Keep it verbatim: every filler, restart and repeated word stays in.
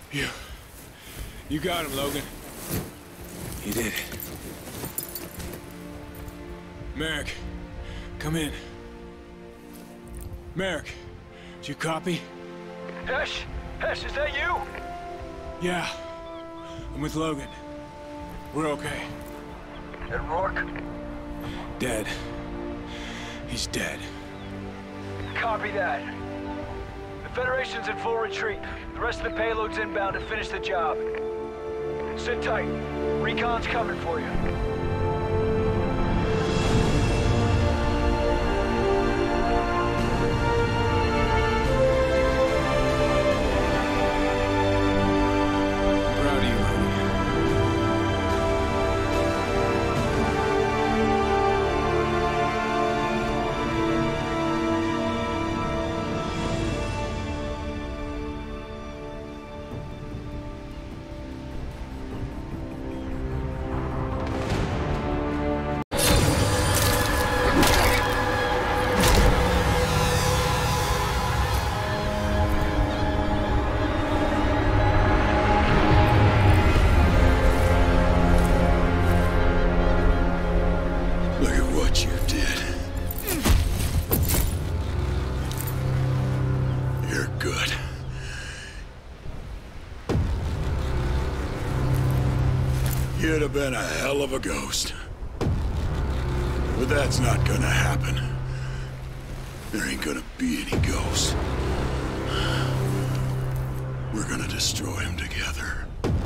You... You got him, Logan. You did it. Merrick, come in. Merrick, did you copy? Hesh? Hesh, is that you? Yeah. I'm with Logan. We're okay. And Rourke? Dead. He's dead. Copy that. The Federation's in full retreat. The rest of the payload's inbound to finish the job. Sit tight. Recon's coming for you. Proud of you, Logan. Look at what you did. You're good. You'd have been a hell of a ghost. But that's not gonna happen. There ain't gonna be any ghosts. We're gonna destroy him together.